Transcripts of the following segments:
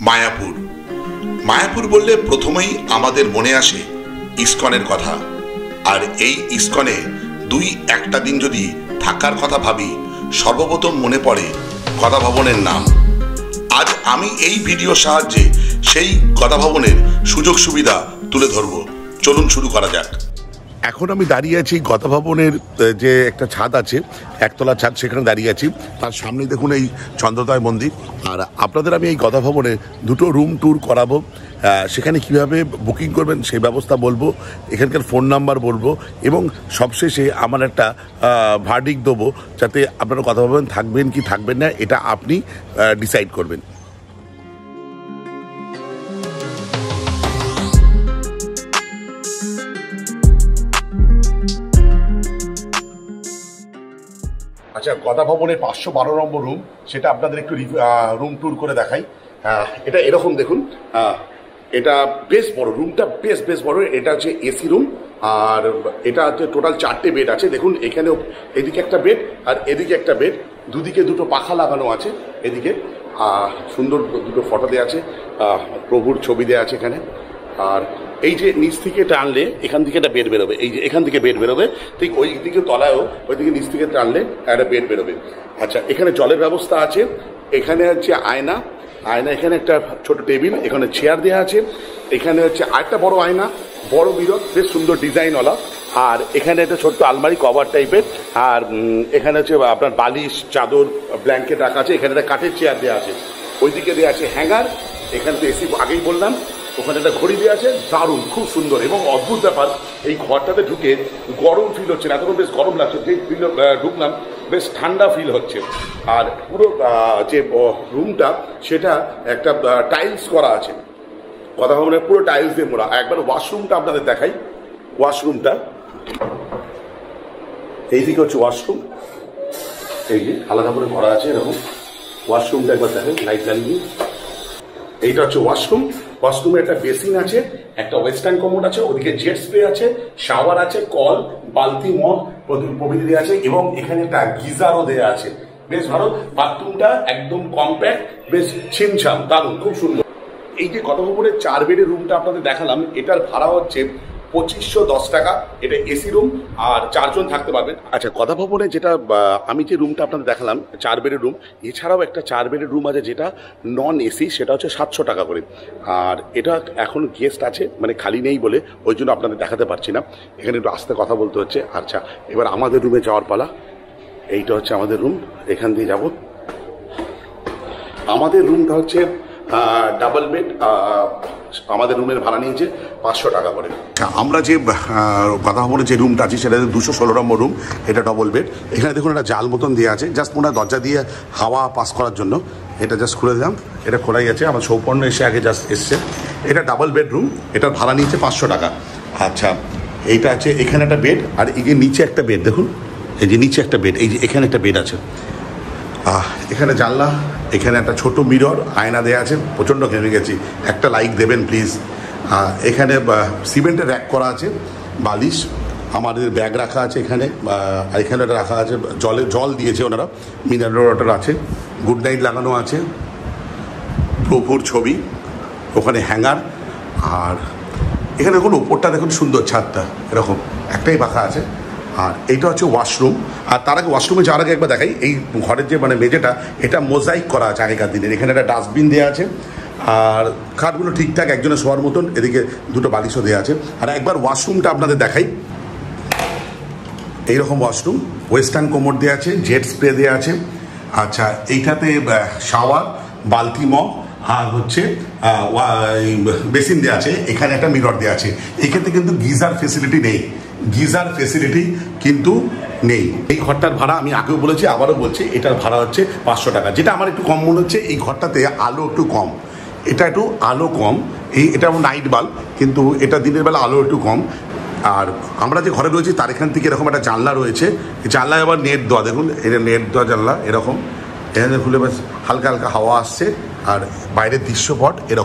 মায়াপুর। মায়াপুর বললে প্রথমেই আমাদের মনে আসে ইসকনের কথা। আর এই ইসকনে দুই একটা দিন যদি থাকার কথা ভাবি, সর্বপ্রথম মনে পড়ে গদা ভবনের নাম। আজ আমি এই ভিডিওর সাহায্যে সেই গদা ভবনের সুযোগ সুবিধা তুলে ধরব। চলুন শুরু করা যাক। এখন আমি দাঁড়িয়ে আছি গদা ভবনের যে একটা ছাদ আছে, একতলা ছাদ, সেখানে দাঁড়িয়ে আছি। তার সামনে দেখুন এই চন্দ্রোদয় মন্দির। আর আপনাদের আমি এই গদা ভবনে দুটো রুম ট্যুর করাবো। সেখানে কিভাবে বুকিং করবেন সেই ব্যবস্থা বলবো, এখানকার ফোন নাম্বার বলবো এবং সবশেষে আমার একটা ভার্ডিক্ট দেবো, যাতে আপনারা গদা ভবন থাকবেন কি থাকবেন না এটা আপনি ডিসাইড করবেন। আচ্ছা, গদা ভবনের 512 নম্বর রুম, সেটা আপনাদের একটু রুম ট্যুর করে দেখাই। এটা এরকম দেখুন, এটা বেশ বড়, রুমটা বেশ বড়। এটা হচ্ছে এসি রুম, আর এটা হচ্ছে টোটাল 4টে বেড আছে। দেখুন এখানেও এদিকে একটা বেড আর এদিকে একটা বেড, দুদিকে দুটো পাখা লাগানো আছে। এদিকে সুন্দর দুটো ফটো দেওয়া আছে, প্রভুর ছবি দেওয়া আছে এখানে। আর এই যে নিচ থেকে টানলে এখান থেকে একটা বেড বেরোবে, এই যে এখান থেকে বেড বেরোবে, ঠিক ওই দিকে তলায়ও ওই দিকে নিচ থেকে টানলে একটা বেড বেরোবে। আচ্ছা, এখানে জলের ব্যবস্থা আছে, এখানে হচ্ছে আয়না, এখানে একটা ছোট টেবিল, এখানে চেয়ার দেওয়া আছে, এখানে হচ্ছে আরেকটা বড় আয়না, বড় মিরর, বেশ সুন্দর ডিজাইনওয়ালা। আর এখানে একটা ছোট্ট আলমারি কভার টাইপের। আর এখানে হচ্ছে আপনার বালিশ, চাদর, ব্ল্যাঙ্কেট রাখা আছে। এখানে একটা কাঠের চেয়ার দেওয়া আছে, ওইদিকে দেওয়া আছে হ্যাঙ্গার। এখানে তো এসি আগেই বললাম, ওখানে একটা ঘড়ি দেওয়া আছে। দারুণ, খুব সুন্দর এবং অদ্ভুত ব্যাপার, এই ঘরটাতে ঢুকে গরম ফিল হচ্ছে না, এতক্ষণ বেশ গরম লাগছে, যে ফিল ঢুকলাম বেশ ঠান্ডা ফিল হচ্ছে। আর পুরো যে রুমটা সেটা একটা টাইলস করা আছে, গদা ভবনের পুরো টাইলস দিয়ে মোড়া। একবার ওয়াশরুমটা আপনাদের দেখাই। ওয়াশরুমটা এইদিকে হচ্ছে ওয়াশরুম, এই যে আলাদা করে করা আছে এরকম। ওয়াশরুমটা একবার দেখেন, লাইট জ্বালিয়ে। এইটা হচ্ছে ওয়াশরুম। ওয়াশরুমে একটা বেসিন আছে, একটা ওয়েস্টার্ন কমোড আছে, ওদিকে জেট স্প্রে আছে, শাওয়ার আছে, কল, বালতি, মগ প্রভৃতি দেওয়া আছে এবং এখানে একটা গিজারও দেওয়া আছে। বেশ ভালো, বাথরুমটা একদম কম্প্যাক্ট, বেশ ছিমছাম, দারুণ, খুব সুন্দর। এই যে গদা ভবনের 4 বেডের রুমটা আপনাদের দেখালাম, এটার ভাড়া হচ্ছে 2510 টাকা। এটা এসি রুম আর 4 জন থাকতে পারবেন। আচ্ছা, গদা ভবনে যেটা আমি যে রুমটা আপনাদের দেখালাম 4 বেডের রুম, এছাড়াও একটা 4 বেডের রুম আছে যেটা নন এসি, সেটা হচ্ছে 700 টাকা করে। আর এটা এখন গেস্ট আছে, মানে খালি নেই বলে ওই জন্য আপনাদের দেখাতে পারছি না, এখানে একটু আস্তে কথা বলতে হচ্ছে। আচ্ছা, এবার আমাদের রুমে যাওয়ার পালা। এইটা হচ্ছে আমাদের রুম, এখান দিয়ে যাব। আমাদের রুমটা হচ্ছে ডাবল বেড। আমাদের রুমের ভাড়া নিয়েছে 500 টাকা করে। আমরা যে গদা ভবনের যে রুমটা আছে সেটা 216 নম্বর রুম, এটা ডবল বেড। এখানে দেখুন একটা জাল মতন দেওয়া আছে, জাস্ট মনে হয় দরজা দিয়ে হাওয়া পাস করার জন্য। এটা জাস্ট খুলে দিলাম, এটা খোলাই আছে। আমার সৌপর্ণ এসে আগে জাস্ট এসছে। এটা ডাবল বেডরুম, এটার ভাড়া নিয়েছে 500 টাকা। আচ্ছা, এইটা আছে, এখানে একটা বেড, আর এই যে নিচে একটা বেড দেখুন, এই যে নিচে একটা বেড, এই যে এখানে একটা বেড আছে। এখানে জানলা, এখানে একটা ছোট মিরর, আয়না দেওয়া আছে। প্রচণ্ড ঘেমে গেছি, একটা লাইক দেবেন প্লিজ। এখানে সিমেন্টের র্যাক করা আছে, বালিশ, আমাদের ব্যাগ রাখা আছে এখানে। আর এখানে রাখা আছে জল দিয়েছে ওনারা, মিনারেল ওয়াটার আছে, গুড নাইট লাগানো আছে, প্রভুর ছবি, ওখানে হ্যাঙ্গার। আর এখানে দেখুন উপরটা দেখুন সুন্দর, ছাদটা এরকম একটাই পাখা আছে। আর এইটা হচ্ছে ওয়াশরুম। আর তার আগে ওয়াশরুমে যাওয়ার আগে একবার দেখাই, এই ঘরের যে মানে মেঝেটা, এটা মোজাইক করা আছে আগেকার দিনের। এখানে একটা ডাস্টবিন দেওয়া আছে, আর খাটগুলো ঠিকঠাক একজনের শোয়ার মতন, এদিকে দুটো বালিশও দেওয়া আছে। আর একবার ওয়াশরুমটা আপনাদের দেখাই। এইরকম ওয়াশরুম, ওয়েস্টার্ন কোমোড দেওয়া আছে, জেট স্প্রে দেওয়া আছে। আচ্ছা, এইটাতে শাওয়ার, বালতি, মগ আর হচ্ছে বেসিন দেওয়া আছে। এখানে একটা মিরর দেওয়া আছে। এক্ষেত্রে কিন্তু গিজার ফেসিলিটি নেই, এই ঘরটার ভাড়া আমি আগেও বলেছি, আবারও বলছি, এটার ভাড়া হচ্ছে 500 টাকা। যেটা আমার একটু কম মনে হচ্ছে, এই ঘরটাতে আলো একটু কম, এটা একটু আলো কম। এটা নাইট বাল্ব, কিন্তু এটা দিনের বেলা আলো একটু কম। আর আমরা যে ঘরে রয়েছি তার এখান থেকে এরকম একটা জানলা রয়েছে, জানলায় আবার নেট দেওয়া, দেখুন এটা নেট দেওয়া জানলা এরকম। এখানে খুলে বেশ হালকা হালকা হাওয়া আসছে, আর বাইরের দৃশ্যপট এরকম।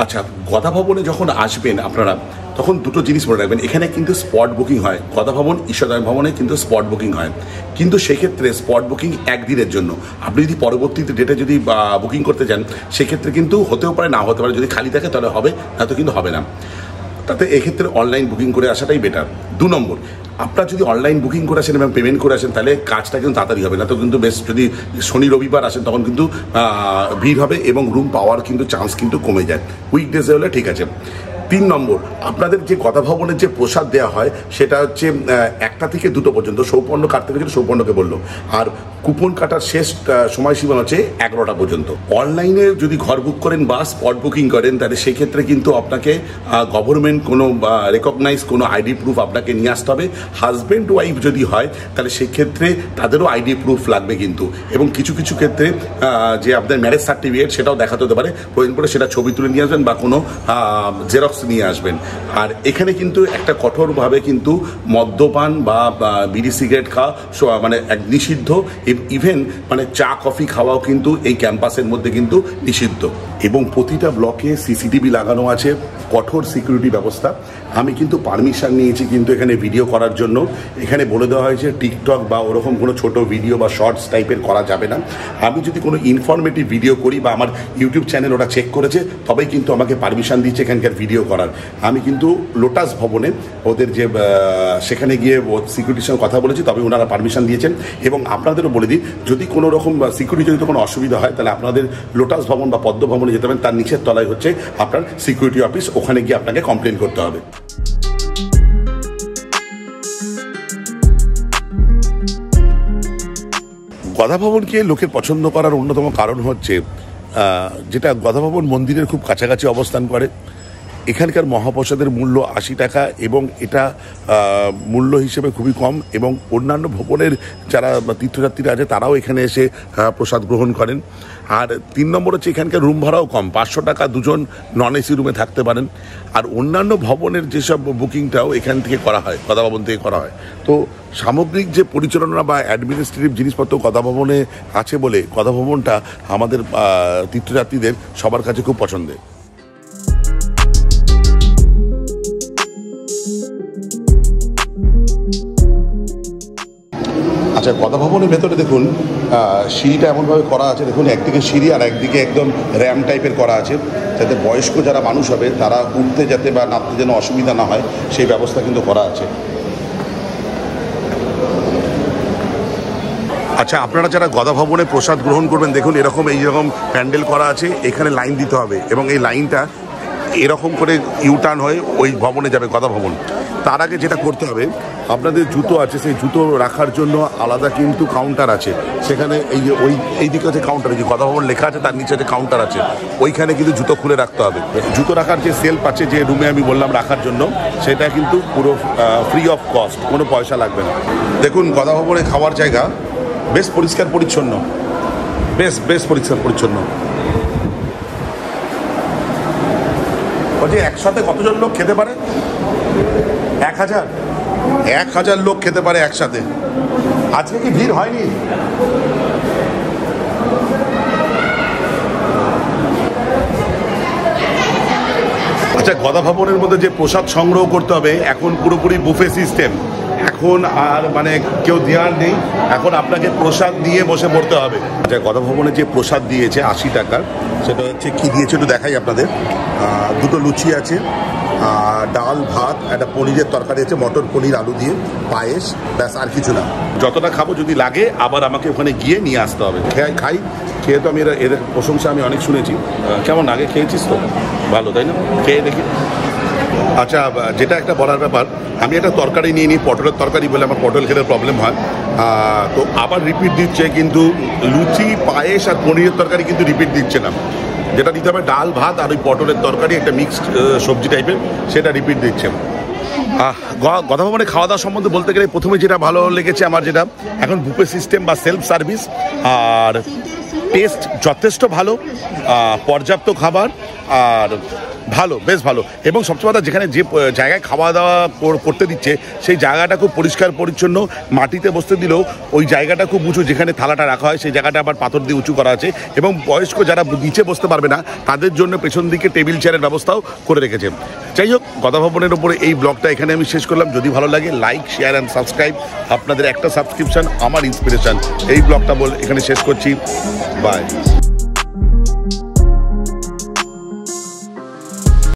আচ্ছা, গদা ভবনে যখন আসবেন আপনারা তখন দুটো জিনিস মনে রাখবেন, এখানে কিন্তু স্পট বুকিং হয়। গদা ভবন, ঈশ্বরদয় ভবনে কিন্তু স্পট বুকিং হয়, কিন্তু সেক্ষেত্রে স্পট বুকিং একদিনের জন্য। আপনি যদি পরবর্তী ডেটে যদি বুকিং করতে চান সেক্ষেত্রে কিন্তু হতেও পারে, না হতে পারে। যদি খালি থাকে তাহলে হবে, না তো কিন্তু হবে না। তাতে এক্ষেত্রে অনলাইন বুকিং করে আসাটাই বেটার। 2 নম্বর, আপনার যদি অনলাইন বুকিং করে আসেন এবং পেমেন্ট করে আসেন তাহলে কাজটা কিন্তু তাড়াতাড়ি হবে, না তো কিন্তু বেশ যদি শনি রবিবার আসেন তখন কিন্তু ভিড় হবে এবং রুম পাওয়ার কিন্তু চান্স কিন্তু কমে যায়। উইকডেজে হলে ঠিক আছে। 3 নম্বর, আপনাদের যে গদা ভবনের যে প্রসাদ দেওয়া হয় সেটা হচ্ছে 1টা থেকে 2টো পর্যন্ত। সৌপর্ণ কাটতে গেলে সৌপর্ণকে বললো, আর কুপন কাটার শেষ সময়সীমা হচ্ছে 11টা পর্যন্ত। অনলাইনে যদি ঘর বুক করেন বা স্পট বুকিং করেন তাহলে সেক্ষেত্রে কিন্তু আপনাকে গভর্নমেন্ট কোনো রেকগনাইজ কোনো আইডি প্রুফ আপনাকে নিয়ে আসতে হবে। হাজব্যান্ড ওয়াইফ যদি হয় তাহলে সেক্ষেত্রে তাদেরও আইডি প্রুফ লাগবে কিন্তু। এবং কিছু কিছু ক্ষেত্রে যে আপনাদের ম্যারেজ সার্টিফিকেট সেটাও দেখাতে হতে পারে, প্রয়োজন পড়ে সেটা ছবি তুলে নিয়ে আসবেন বা কোনো জেরক্স নিয়ে আসবেন। আর এখানে কিন্তু একটা কঠোরভাবে কিন্তু মদ্যপান বা বিড়ি সিগারেট খাওয়া মানে এক নিষিদ্ধ। ইভেন মানে চা কফি খাওয়াও কিন্তু এই ক্যাম্পাসের মধ্যে কিন্তু নিষিদ্ধ। এবং প্রতিটা ব্লকে সিসিটিভি লাগানো আছে, কঠোর সিকিউরিটি ব্যবস্থা। আমি কিন্তু পারমিশন নিয়েছি কিন্তু এখানে ভিডিও করার জন্য। এখানে বলে দেওয়া হয়েছে টিকটক বা ওরকম কোনো ছোট ভিডিও বা শর্টস টাইপের করা যাবে না। আমি যদি কোনো ইনফরমেটিভ ভিডিও করি বা আমার ইউটিউব চ্যানেল ওরা চেক করেছে তবেই কিন্তু আমাকে পারমিশন দিচ্ছে এখানকার ভিডিও করার। আমি কিন্তু লোটাস ভবনে ওদের যে সেখানে গিয়ে সিকিউরিটির সঙ্গে কথা বলেছি, তবে ওনারা পারমিশন দিয়েছেন। এবং আপনাদেরও বলে দিই, যদি কোনো রকম সিকিউরিটি যদি কোনো অসুবিধা হয় তাহলে আপনাদের লোটাস ভবন বা পদ্ম ভবনে যেতে পারেন, তার নিচের তলায় হচ্ছে আপনার সিকিউরিটি অফিস, ওখানে গিয়ে আপনাকে কমপ্লেন করতে হবে। গদা ভবনকে লোকের পছন্দ করার অন্যতম কারণ হচ্ছে যেটা গদা ভবন মন্দিরের খুব কাছাকাছি অবস্থান করে। এখানকার মহাপ্রসাদের মূল্য 80 টাকা এবং এটা মূল্য হিসেবে খুবই কম। এবং অন্যান্য ভবনের যারা তীর্থযাত্রীরা আছে তারাও এখানে এসে প্রসাদ গ্রহণ করেন। আর 3 নম্বর হচ্ছে এখানকার রুম ভাড়াও কম, 500 টাকা 2 জন নন এসি রুমে থাকতে পারেন। আর অন্যান্য ভবনের যেসব বুকিংটাও এখান থেকে করা হয়, গদা ভবন থেকে করা হয়। তো সামগ্রিক যে পরিচালনা বা অ্যাডমিনিস্ট্রেটিভ জিনিসপত্র গদা ভবনে আছে বলে গদা ভবনটা আমাদের তীর্থযাত্রীদের সবার কাছে খুব পছন্দের। আচ্ছা, গদা ভবনের ভেতরে দেখুন সিঁড়িটা এমনভাবে করা আছে, দেখুন একদিকে সিঁড়ি আর একদিকে একদম র্যাম টাইপের করা আছে, যাতে বয়স্ক যারা মানুষ হবে তারা উঠতে যাতে বা নামতে যেন অসুবিধা না হয় সেই ব্যবস্থা কিন্তু করা আছে। আচ্ছা, আপনারা যারা গদা ভবনে প্রসাদ গ্রহণ করবেন দেখুন এরকম এইরকম প্যান্ডেল করা আছে, এখানে লাইন দিতে হবে এবং এই লাইনটা এরকম করে ইউটার্ন হয়ে ওই ভবনে যাবে গদা ভবন। তার আগে যেটা করতে হবে, আপনাদের জুতো আছে সেই জুতো রাখার জন্য আলাদা কিন্তু কাউন্টার আছে। সেখানে এই যে এই দিকে আছে কাউন্টার, যে গদা ভবন লেখা আছে তার নিচে যে কাউন্টার আছে ওইখানে কিন্তু জুতো খুলে রাখতে হবে। জুতো রাখার যে সেলফ আছে যে রুমে আমি বললাম রাখার জন্য, সেটা কিন্তু পুরো ফ্রি অফ কস্ট, কোনো পয়সা লাগবে না। দেখুন গদা ভবনে খাওয়ার জায়গা বেশ পরিষ্কার পরিচ্ছন্ন, বেশ পরিষ্কার পরিচ্ছন্ন। বলছি একসাথে কতজন লোক খেতে পারে? 1000 লোক খেতে পারে একসাথে। আজকে কি ভিড় হয়নি? আচ্ছা, গদা ভবনের মধ্যে যে প্রসাদ সংগ্রহ করতে হবে এখন পুরোপুরি বুফে সিস্টেম। এখন আর মানে কেউ ধ্যান নেই, এখন আপনাকে প্রসাদ নিয়ে বসে পড়তে হবে। আচ্ছা, গদা ভবনে যে প্রসাদ দিয়েছে 80 টাকার, সেটা হচ্ছে কি দিয়েছে একটু দেখাই আপনাদের। 2টো লুচি আছে, ডাল ভাত, একটা পনিরের তরকারি আছে, মটর পনির আলু দিয়ে, পায়েস, ব্যাস আর কিছু না। যতটা খাবো, যদি লাগে আবার আমাকে ওখানে গিয়ে নিয়ে আসতে হবে। খাই খেয়ে তো আমি এদের প্রশংসা আমি অনেক শুনেছি। কেমন আগে খেয়েছিস তো? ভালো, তাই না? খেয়ে দেখি। আচ্ছা, যেটা একটা বলার ব্যাপার, আমি একটা তরকারি নিয়ে নিই, পটলের তরকারি বলে আমার পটল খেলে প্রবলেম হয়, তো আবার রিপিট দিচ্ছে, কিন্তু লুচি পায়েস আর পনিরের তরকারি কিন্তু রিপিট দিচ্ছে না। যেটা দিতে হবে ডাল ভাত আর ওই পটলের তরকারি, একটা মিক্সড সবজি টাইপের, সেটা রিপিট দিচ্ছে। গদা ভবনে খাওয়া দাওয়া সম্বন্ধে বলতে গেলে প্রথমে যেটা ভালো লেগেছে আমার, যেটা এখন বুফে সিস্টেম বা সেলফ সার্ভিস, আর টেস্ট যথেষ্ট ভালো, পর্যাপ্ত খাবার আর ভালো, বেশ ভালো। এবং সবচেয়ে কথা, যেখানে যে জায়গায় খাওয়া দাওয়া করতে দিচ্ছে সেই জায়গাটা খুব পরিষ্কার পরিচ্ছন্ন, মাটিতে বসতে দিলেও ওই জায়গাটা খুব উঁচু, যেখানে থালাটা রাখা হয় সেই জায়গাটা আবার পাথর দিয়ে উঁচু করা আছে। এবং বয়স্ক যারা নিচে বসতে পারবে না তাদের জন্য পেছন দিকে টেবিল চেয়ারের ব্যবস্থাও করে রেখেছে। যাই হোক, গদা ভবনের ওপরে এই ব্লগটা এখানে আমি শেষ করলাম। যদি ভালো লাগে লাইক, শেয়ার অ্যান্ড সাবস্ক্রাইব। আপনাদের একটা সাবস্ক্রিপশন আমার ইন্সপিরেশন। এই ব্লগটা এখানে শেষ করছি। বাই।